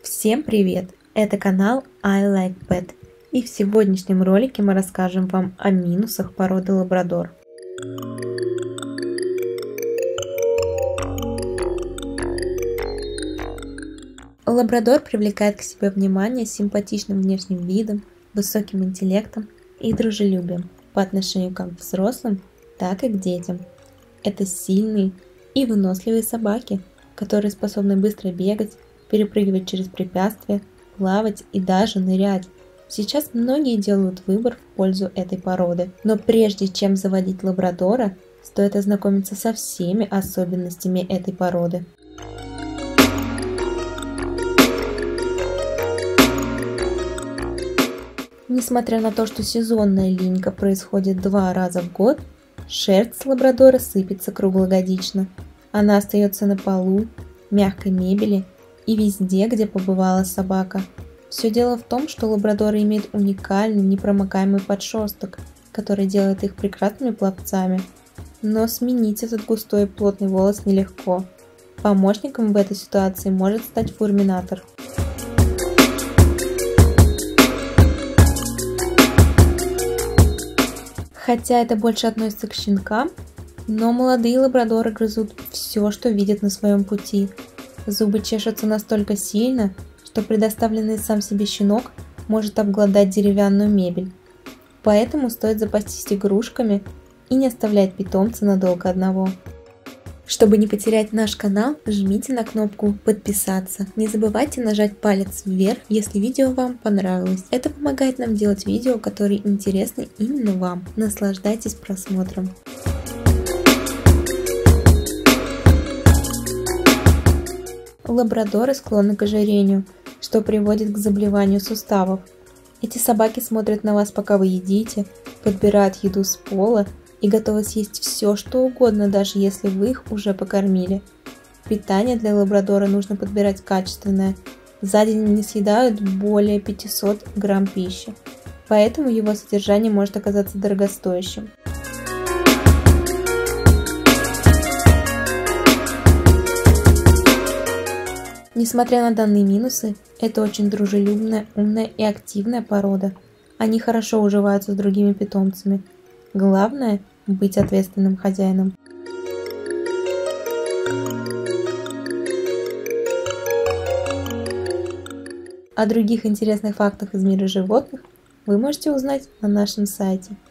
Всем привет! Это канал I Like Pet, и в сегодняшнем ролике мы расскажем вам о минусах породы лабрадор. Лабрадор привлекает к себе внимание симпатичным внешним видом, высоким интеллектом и дружелюбием по отношению как к взрослым, так и к детям. Это сильные и выносливые собаки, которые способны быстро бегать, перепрыгивать через препятствия, плавать и даже нырять. Сейчас многие делают выбор в пользу этой породы, но прежде чем заводить лабрадора, стоит ознакомиться со всеми особенностями этой породы. Несмотря на то, что сезонная линька происходит 2 раза в год, шерсть лабрадора сыпется круглогодично. Она остается на полу, мягкой мебели и везде, где побывала собака. Все дело в том, что лабрадоры имеют уникальный непромокаемый подшерсток, который делает их прекрасными пловцами. Но сменить этот густой и плотный волос нелегко. Помощником в этой ситуации может стать фурминатор. Хотя это больше относится к щенкам, но молодые лабрадоры грызут все, что видят на своем пути. Зубы чешутся настолько сильно, что предоставленный сам себе щенок может обглодать деревянную мебель. Поэтому стоит запастись игрушками и не оставлять питомца надолго одного. Чтобы не потерять наш канал, жмите на кнопку «Подписаться». Не забывайте нажать палец вверх, если видео вам понравилось. Это помогает нам делать видео, которые интересны именно вам. Наслаждайтесь просмотром. Лабрадоры склонны к ожирению, что приводит к заболеванию суставов. Эти собаки смотрят на вас, пока вы едите, подбирают еду с пола и готовы съесть все, что угодно, даже если вы их уже покормили. Питание для лабрадора нужно подбирать качественное. За день они съедают более 500 грамм пищи, поэтому его содержание может оказаться дорогостоящим. Несмотря на данные минусы, это очень дружелюбная, умная и активная порода. Они хорошо уживаются с другими питомцами. Главное – быть ответственным хозяином. О других интересных фактах из мира животных вы можете узнать на нашем сайте.